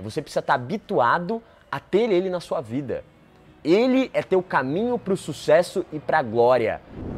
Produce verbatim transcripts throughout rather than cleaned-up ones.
Você precisa estar habituado a ter ele na sua vida. Ele é teu caminho para o sucesso e para a glória.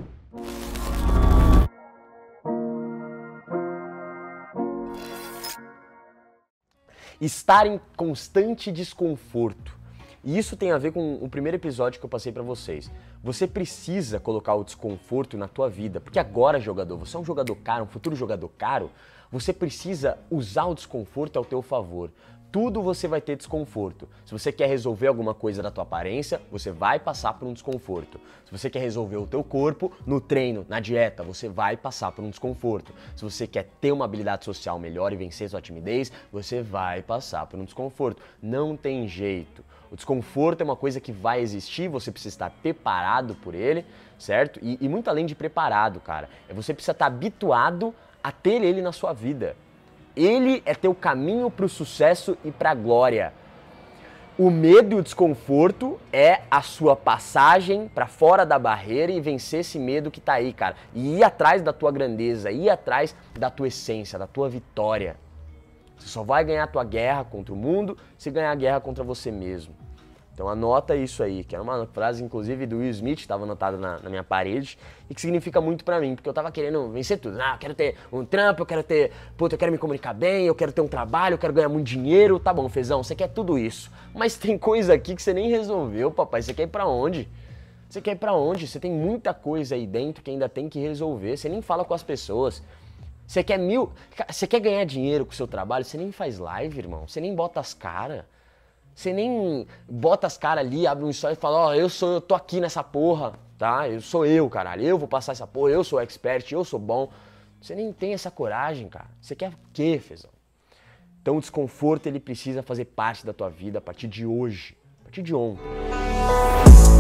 Estar em constante desconforto. E isso tem a ver com o primeiro episódio que eu passei pra vocês. Você precisa colocar o desconforto na tua vida, porque agora, jogador, você é um jogador caro, um futuro jogador caro, você precisa usar o desconforto ao teu favor. Tudo você vai ter desconforto. Se você quer resolver alguma coisa da tua aparência, você vai passar por um desconforto. Se você quer resolver o teu corpo, no treino, na dieta, você vai passar por um desconforto. Se você quer ter uma habilidade social melhor e vencer sua timidez, você vai passar por um desconforto. Não tem jeito. O desconforto é uma coisa que vai existir, você precisa estar preparado por ele, certo? E, e muito além de preparado, cara, é você precisa estar habituado a ter ele na sua vida. Ele é teu caminho para o sucesso e para a glória. O medo e o desconforto é a sua passagem para fora da barreira e vencer esse medo que tá aí, cara. E ir atrás da tua grandeza, ir atrás da tua essência, da tua vitória. Você só vai ganhar a tua guerra contra o mundo se ganhar a guerra contra você mesmo. Então anota isso aí, que era uma frase inclusive do Will Smith, que estava anotada na, na minha parede, e que significa muito pra mim, porque eu tava querendo vencer tudo. Ah, eu quero ter um trampo, eu quero ter, puta, eu quero me comunicar bem, eu quero ter um trabalho, eu quero ganhar muito dinheiro. Tá bom, Fezão, você quer tudo isso. Mas tem coisa aqui que você nem resolveu, papai. Você quer ir pra onde? Você quer ir pra onde? Você tem muita coisa aí dentro que ainda tem que resolver. Você nem fala com as pessoas. Você quer mil... Você quer ganhar dinheiro com o seu trabalho? Você nem faz live, irmão. Você nem bota as caras. Você nem bota as caras ali, abre um story e fala, ó, oh, eu sou, eu tô aqui nessa porra, tá? Eu sou eu, caralho. Eu vou passar essa porra, eu sou expert, eu sou bom. Você nem tem essa coragem, cara. Você quer o quê, Fezão? Então o desconforto, ele precisa fazer parte da tua vida a partir de hoje, a partir de ontem.